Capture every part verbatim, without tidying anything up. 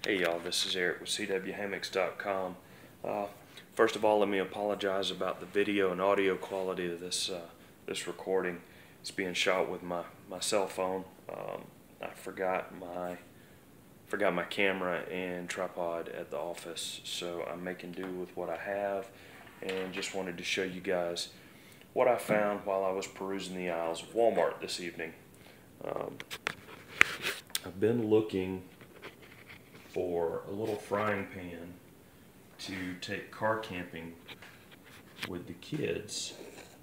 Hey y'all, this is Eric with C W hammocks dot com. Uh, first of all, let me apologize about the video and audio quality of this uh, this recording. It's being shot with my, my cell phone. Um, I forgot my forgot my camera and tripod at the office, so I'm making do with what I have, and just wanted to show you guys what I found while I was perusing the aisles of Walmart this evening. Um, I've been looking for a little frying pan to take car camping with the kids,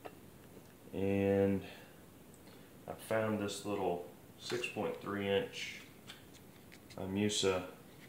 and I found this little six point three inch Imusa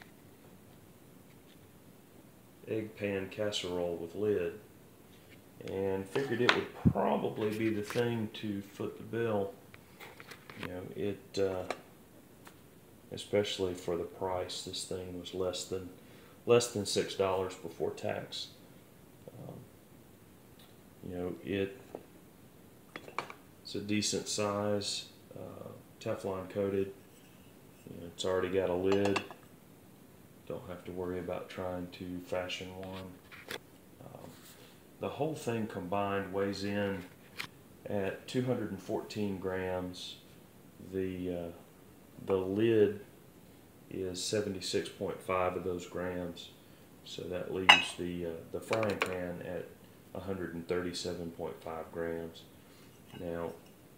egg pan casserole with lid, and figured it would probably be the thing to foot the bill. You know, it uh, especially for the price. This thing was less than less than six dollars before tax. Um, you know, it it's a decent size, uh, Teflon coated. You know, it's already got a lid. Don't have to worry about trying to fashion one. Um, the whole thing combined weighs in at two hundred fourteen grams. The uh, the lid is seventy-six point five of those grams, so that leaves the uh, the frying pan at one hundred thirty-seven point five grams. Now,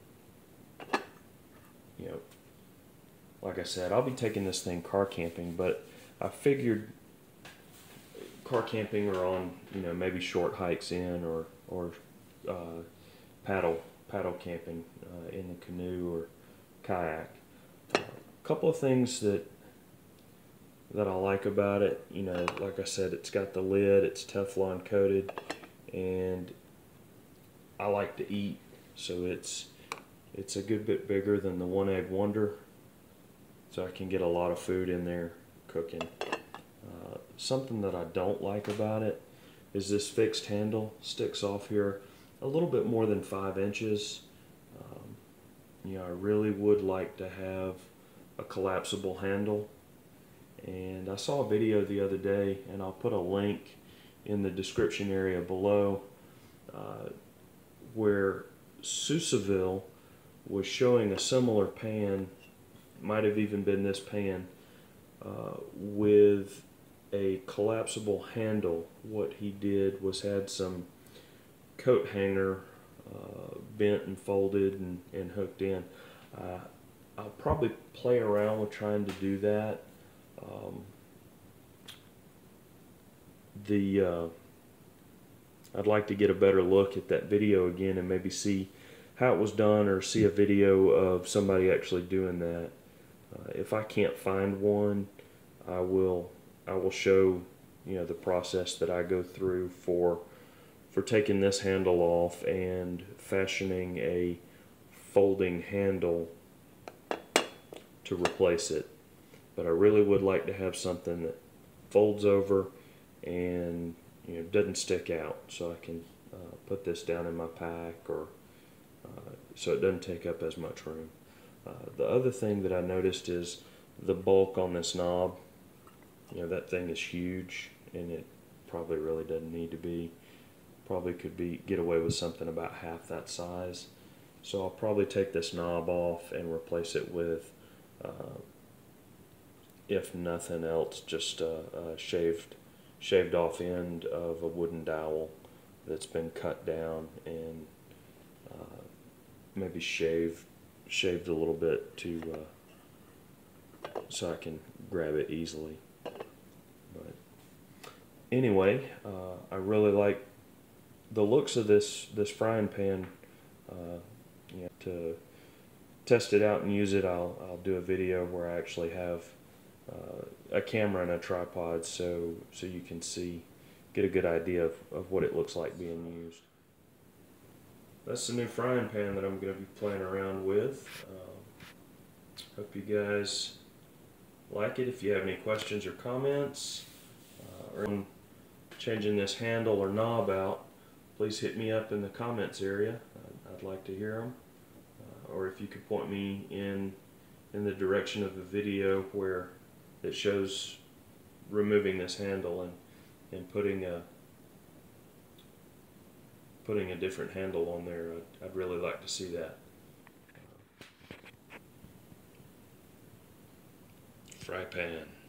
you know, like I said, I'll be taking this thing car camping, but I figured car camping or on, you know, maybe short hikes in, or or uh, paddle paddle camping uh, in the canoe or kayak. A uh, couple of things that that I like about it, you know, like I said, it's got the lid, it's Teflon coated, and I like to eat, so it's it's a good bit bigger than the One Egg Wonder, so I can get a lot of food in there cooking. Uh, something that I don't like about it is this fixed handle sticks off here a little bit more than five inches. Um, you know, I really would like to have a collapsible handle. And I saw a video the other day, and I'll put a link in the description area below, uh, where Sousaville was showing a similar pan, might have even been this pan, uh, with a collapsible handle. What he did was had some coat hanger uh, bent and folded and, and hooked in. Uh, I'll probably play around with trying to do that. Um, the uh, I'd like to get a better look at that video again and maybe see how it was done, or see a video of somebody actually doing that. Uh, if I can't find one, I will I will show, you know, the process that I go through for for taking this handle off and fashioning a folding handle to replace it. But I really would like to have something that folds over and, you know, doesn't stick out, so I can uh, put this down in my pack, or uh, so it doesn't take up as much room. Uh, the other thing that I noticed is the bulk on this knob. You know, that thing is huge, and it probably really doesn't need to be. Probably could be get away with something about half that size. So I'll probably take this knob off and replace it with, uh, if nothing else, just a, a shaved shaved off end of a wooden dowel that's been cut down and uh, maybe shaved shaved a little bit to uh, so I can grab it easily. But anyway, uh, I really like the looks of this this frying pan. Uh, you know, to test it out and use it, I'll I'll do a video where I actually have uh, a camera and a tripod, so so you can see, get a good idea of, of what it looks like being used. That's the new frying pan that I'm going to be playing around with. Um, hope you guys like it. If you have any questions or comments, uh, or changing this handle or knob out, please hit me up in the comments area. I'd, I'd like to hear them. Uh, or if you could point me in in the direction of a video where it shows removing this handle and, and putting a putting a different handle on there. I'd, I'd really like to see that. Fry pan.